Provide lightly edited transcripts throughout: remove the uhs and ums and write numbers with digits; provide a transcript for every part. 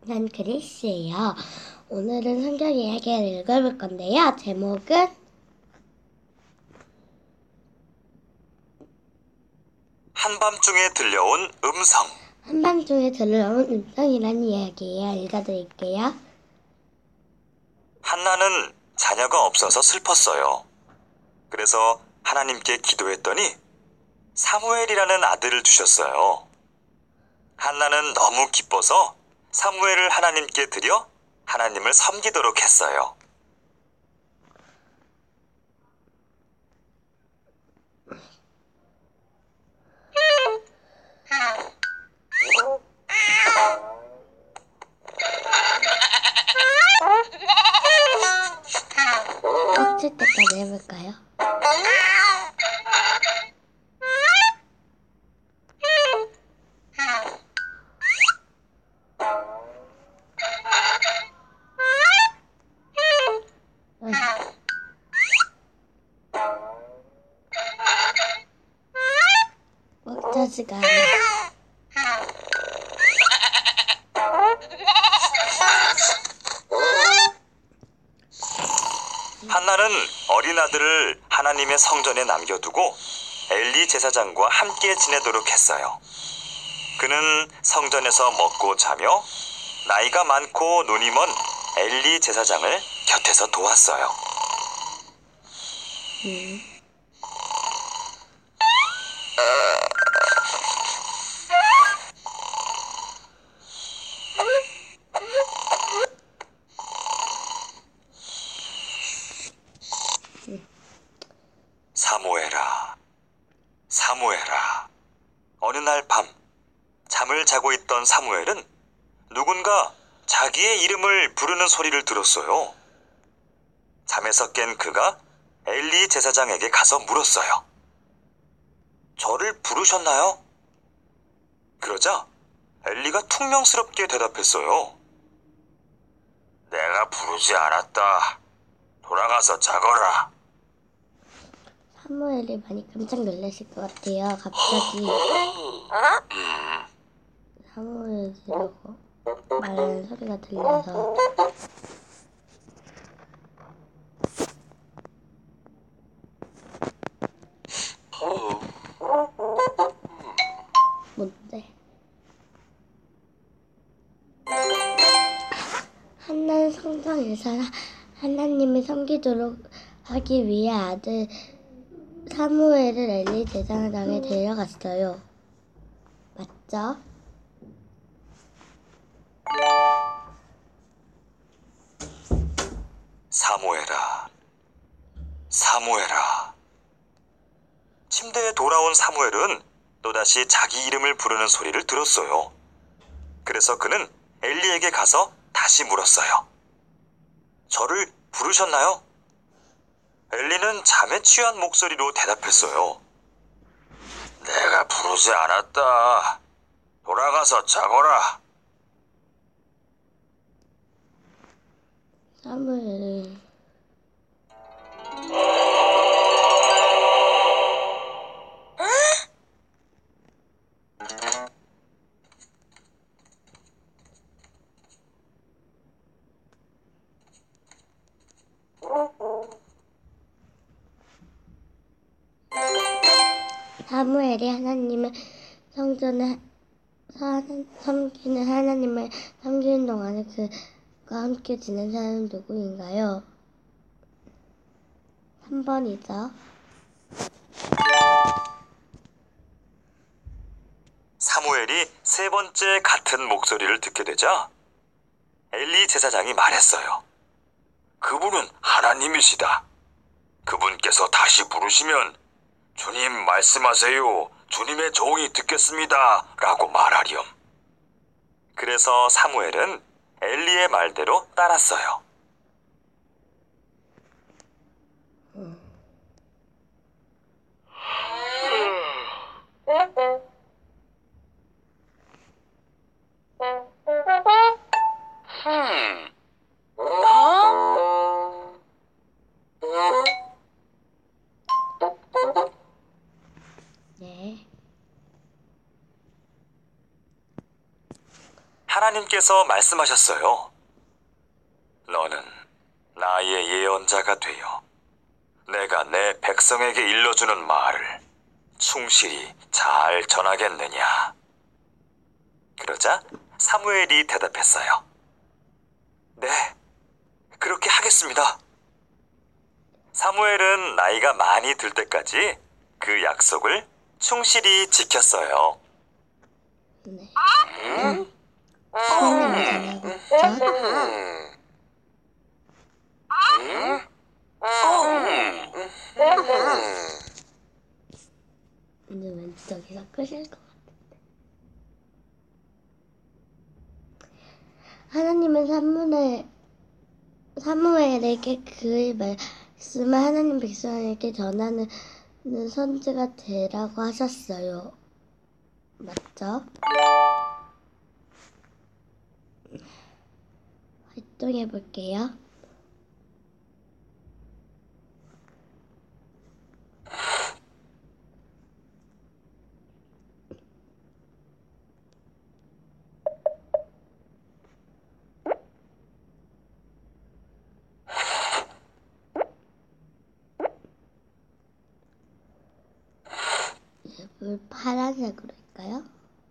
난 그리스예요. 오늘은 성경 이야기를 읽어볼 건데요. 제목은 한밤중에 들려온 음성. 한밤중에 들려온 음성이라는 이야기예요. 읽어드릴게요. 한나는 자녀가 없어서 슬펐어요. 그래서 하나님께 기도했더니 사무엘이라는 아들을 주셨어요. 한나는 너무 기뻐서 사무엘을 하나님께 드려 하나님을 섬기도록 했어요. 꽉 찰 때까지 해볼까요? 꽉 차지가 않아. 한나는 어린 아들을 하나님의 성전에 남겨두고 엘리 제사장과 함께 지내도록 했어요. 그는 성전에서 먹고 자며 나이가 많고 눈이 먼 엘리 제사장을 곁에서 도왔어요. 사무엘아, 사무엘아. 어느 날 밤 잠을 자고 있던 사무엘은 누군가 자기의 이름을 부르는 소리를 들었어요. 잠에서 깬 그가 엘리 제사장에게 가서 물었어요. 저를 부르셨나요? 그러자 엘리가 퉁명스럽게 대답했어요. 내가 부르지 않았다. 돌아가서 자거라. 사무엘이 많이 깜짝 놀라실 것 같아요. 갑자기 사무엘이라고 말하는 소리가 들려서. 뭔데? 한나는 성전에서 하나님을 섬기도록 하기 위해 아들 사무엘을 엘리 제사장에 데려갔어요. 맞죠? 사무엘아, 사무엘아. 침대에 돌아온 사무엘은 또다시 자기 이름을 부르는 소리를 들었어요. 그래서 그는 엘리에게 가서 다시 물었어요. 저를 부르셨나요? 엘리는 잠에 취한 목소리로 대답했어요. 내가 부르지 않았다. 돌아가서 자거라. 사무엘은 사무엘이 하나님의 성전에 섬기는 하나님을 섬기는 동안에 그가 함께 지낸 사람은 누구인가요? 3번이죠. 사무엘이 세 번째 같은 목소리를 듣게 되자 엘리 제사장이 말했어요. 그분은 하나님이시다. 그분께서 다시 부르시면 주님 말씀하세요. 주님의 종이 듣겠습니다. 라고 말하렴. 그래서 사무엘은 엘리의 말대로 따랐어요. 하나님께서 말씀하셨어요. 너는 나의 예언자가 되어 내가 내 백성에게 일러주는 말을 충실히 잘 전하겠느냐. 그러자 사무엘이 대답했어요. 네, 그렇게 하겠습니다. 사무엘은 나이가 많이 들 때까지 그 약속을 충실히 지켰어요. 네. 하나님이 전하겠죠? 근데 왠지 저기가 끄실 것 같은데. 하나님은 사무엘에게 그의 말씀을 하나님 백성에게 전하는 선지가 되라고 하셨어요. 맞죠? 활동해 볼게요. 물 파란색으로 할까요?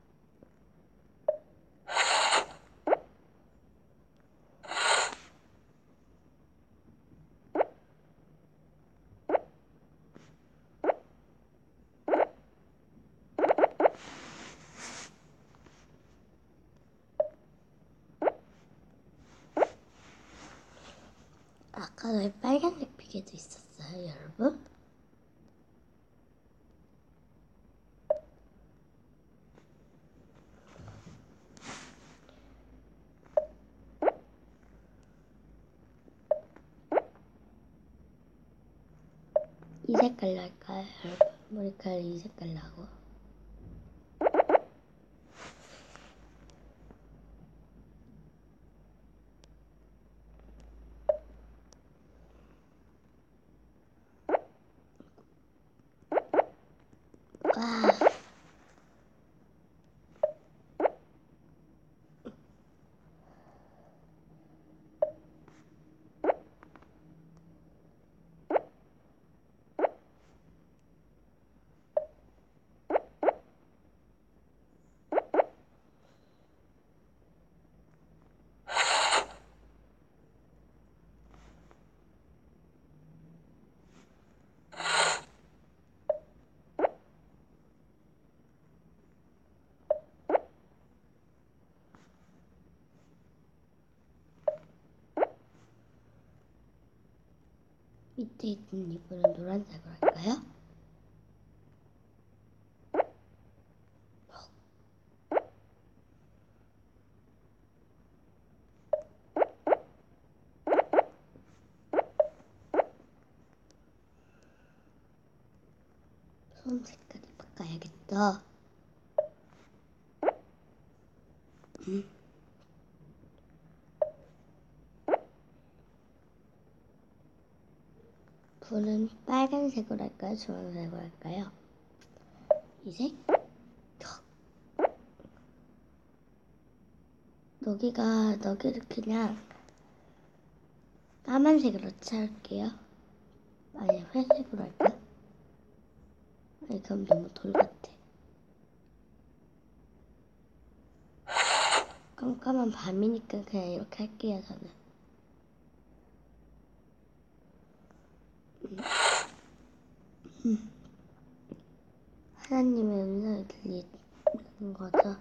아까 왜 빨간색 비계도 있었어요, 여러분? 이 색깔로 할까요, 여러분? 머리카락 이 색깔로 하고. 와. 밑에 있는 이불은 노란색으로 할까요? 손 색깔이 바꿔야겠죠? 불은 빨간색으로 할까요? 주황색으로 할까요? 이 색? 여기를 그냥 까만색으로 채울게요. 아니, 회색으로 할까? 아니, 그럼 너무 돌 같아. 깜깜한 밤이니까 그냥 이렇게 할게요, 저는. 하나님의 음성이 들리는 거죠.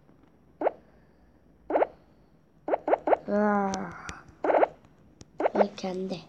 으아, 왜 이렇게 안 돼?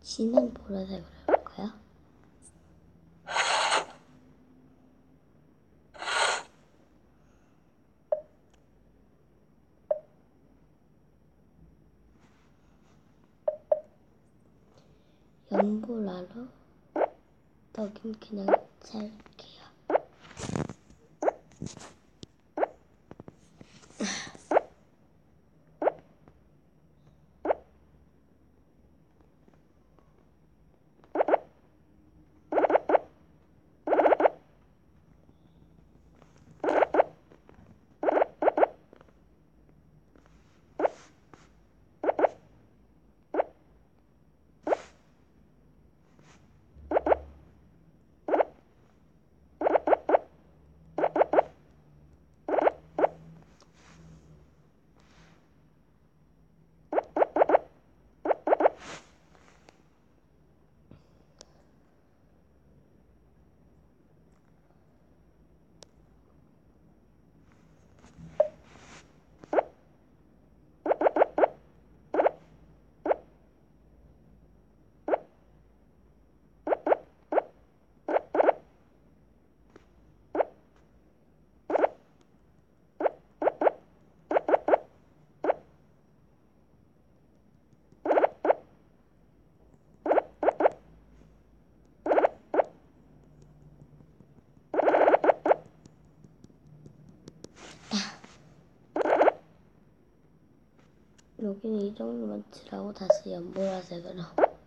진한 보라색으로 해볼까요? 연보라로 여긴 그냥 잘게요. 여기는 이 정도만 칠하고 다시 연보라색으로.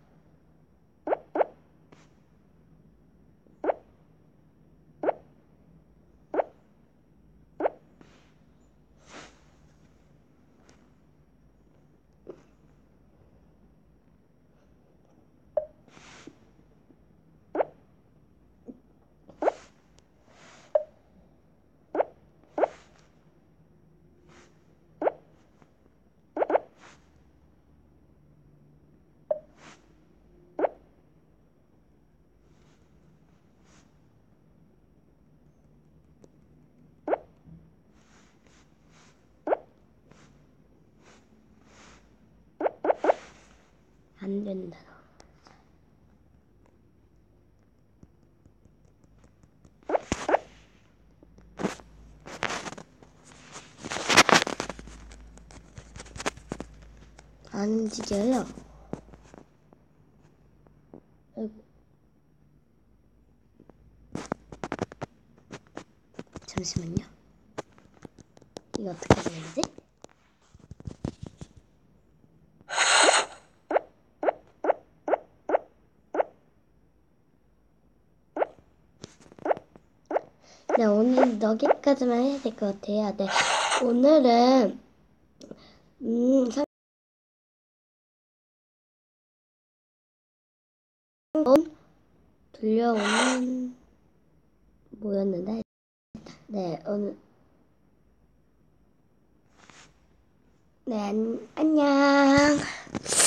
안 된다. 안 움직여요. 아이고. 잠시만요. 이거 어떻게 되는지? 네, 오늘 여기까지만 해야 될 것 같아요. 네, 오늘은 들려오는 뭐였는데, 네, 오늘 네, 안녕.